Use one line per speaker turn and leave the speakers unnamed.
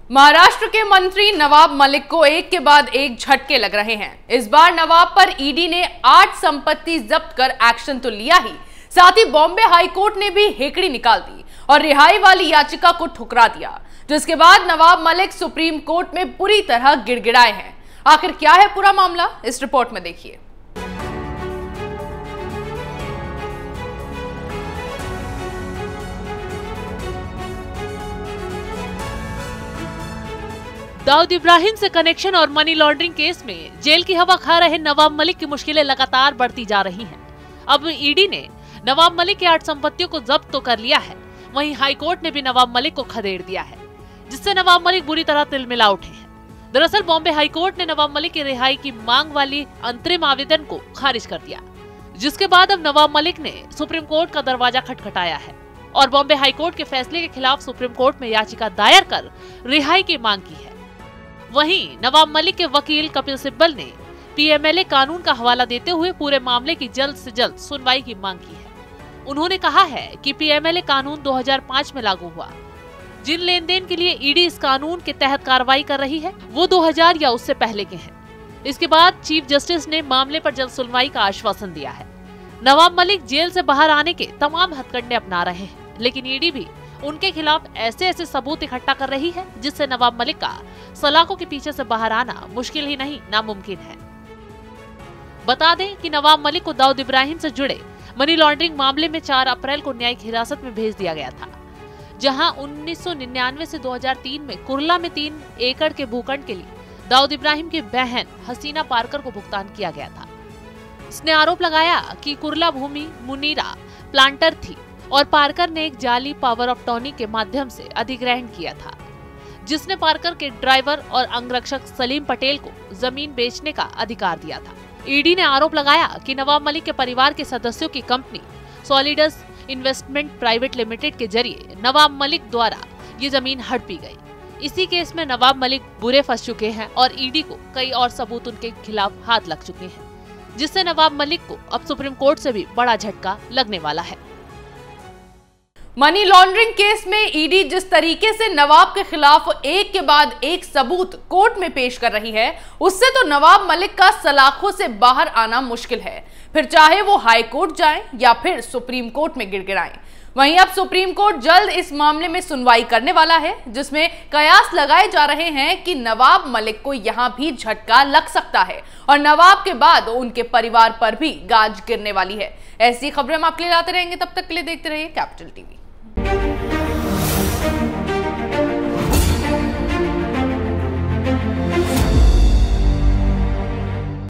महाराष्ट्र के मंत्री नवाब मलिक को एक के बाद एक झटके लग रहे हैं। इस बार नवाब पर ईडी ने 8 संपत्ति जब्त कर एक्शन तो लिया ही, साथ ही बॉम्बे हाईकोर्ट ने भी हेकड़ी निकाल दी और रिहाई वाली याचिका को ठुकरा दिया, जिसके बाद नवाब मलिक सुप्रीम कोर्ट में पूरी तरह गिड़गिड़ाए हैं। आखिर क्या है पूरा मामला, इस रिपोर्ट में देखिए।
दाऊद इब्राहिम से कनेक्शन और मनी लॉन्ड्रिंग केस में जेल की हवा खा रहे नवाब मलिक की मुश्किलें लगातार बढ़ती जा रही हैं। अब ईडी ने नवाब मलिक की 8 संपत्तियों को जब्त तो कर लिया है, वहीं हाईकोर्ट ने भी नवाब मलिक को खदेड़ दिया है, जिससे नवाब मलिक बुरी तरह तिलमिला उठे हैं। दरअसल बॉम्बे हाईकोर्ट ने नवाब मलिक की रिहाई की मांग वाली अंतरिम आवेदन को खारिज कर दिया, जिसके बाद अब नवाब मलिक ने सुप्रीम कोर्ट का दरवाजा खटखटाया है और बॉम्बे हाईकोर्ट के फैसले के खिलाफ सुप्रीम कोर्ट में याचिका दायर कर रिहाई की मांग की है। वहीं नवाब मलिक के वकील कपिल सिब्बल ने पीएमएलए कानून का हवाला देते हुए पूरे मामले की जल्द से जल्द सुनवाई की मांग की है। उन्होंने कहा है कि पीएमएलए कानून 2005 में लागू हुआ। जिन लेन देन के लिए ईडी इस कानून के तहत कार्रवाई कर रही है वो 2000 या उससे पहले के हैं। इसके बाद चीफ जस्टिस ने मामले पर जल्द सुनवाई का आश्वासन दिया है। नवाब मलिक जेल से बाहर आने के तमाम हथकंडे अपना रहे हैं, लेकिन ईडी भी उनके खिलाफ ऐसे सबूत इकट्ठा कर रही है जिससे नवाब मलिक का सलाखों के पीछे से बाहर आना मुश्किल ही नहीं नामुमकिन है। बता दें कि नवाब मलिक को दाऊद इब्राहिम से जुड़े मनी लॉन्ड्रिंग मामले में 4 अप्रैल को न्यायिक हिरासत में भेज दिया गया था, जहां 1999 से 2003 में कुर्ला में 3 एकड़ के भूखंड के लिए दाऊद इब्राहिम की बहन हसीना पारकर को भुगतान किया गया था। इसने आरोप लगाया कि कुर्ला भूमि मुनीरा प्लांटर थी और पारकर ने एक जाली पावर ऑफ अटॉर्नी के माध्यम से अधिग्रहण किया था, जिसने पारकर के ड्राइवर और अंगरक्षक सलीम पटेल को जमीन बेचने का अधिकार दिया था। ईडी ने आरोप लगाया कि नवाब मलिक के परिवार के सदस्यों की company solidus investment private limited के जरिए नवाब मलिक द्वारा ये जमीन हड़पी गई। इसी केस में नवाब मलिक बुरे फंस चुके हैं और ईडी को कई और सबूत उनके खिलाफ हाथ लग चुके हैं, जिससे नवाब मलिक को अब सुप्रीम कोर्ट से भी बड़ा झटका लगने वाला है।
मनी लॉन्ड्रिंग केस में ईडी जिस तरीके से नवाब के खिलाफ एक के बाद एक सबूत कोर्ट में पेश कर रही है, उससे तो नवाब मलिक का सलाखों से बाहर आना मुश्किल है, फिर चाहे वो हाई कोर्ट जाएं या फिर सुप्रीम कोर्ट में गिड़गिड़ाएं। वहीं अब सुप्रीम कोर्ट जल्द इस मामले में सुनवाई करने वाला है, जिसमें कयास लगाए जा रहे हैं कि नवाब मलिक को यहां भी झटका लग सकता है और नवाब के बाद उनके परिवार पर भी गाज गिरने वाली है। ऐसी खबरें हम आपके लिए लाते रहेंगे, तब तक के लिए देखते रहिए कैपिटल टीवी।